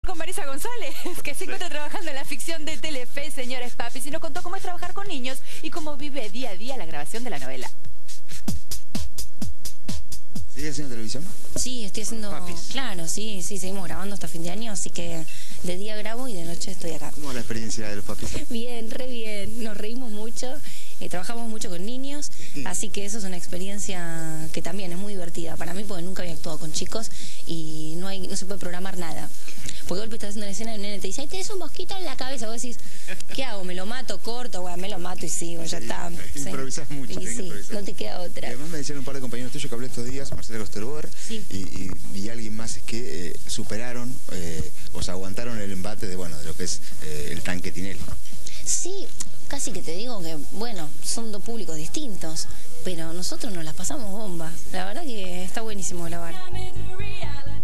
Con Marisa González, que se encuentra trabajando en la ficción de Telefe, Señores Papis, y nos contó cómo es trabajar con niños y cómo vive día a día la grabación de la novela. ¿Sigues haciendo televisión? Sí, estoy haciendo... Papis. Claro, sí, seguimos grabando hasta fin de año, así que de día grabo y de noche estoy acá. ¿Cómo es la experiencia de los papis? Bien, re bien, nos reímos mucho, trabajamos mucho con niños, así que eso es una experiencia que también es muy divertida para mí, porque nunca había actuado con chicos y no se puede programar nada. Porque de golpe estás haciendo una escena y un nene te dice, ¡ay, tenés un mosquito en la cabeza! Vos decís, ¿qué hago? ¿Me lo mato, corto? Bueno, me lo mato y sigo, ya está. Improvisás mucho. Y sí, no te queda otra. Además me decían un par de compañeros tuyos que hablé estos días, Marcela Kosterboer y alguien más, que superaron o se aguantaron el embate de lo que es el tanque Tinelli. Sí, casi que te digo que, bueno, son dos públicos distintos, pero nosotros nos las pasamos bomba. La verdad que está buenísimo grabar.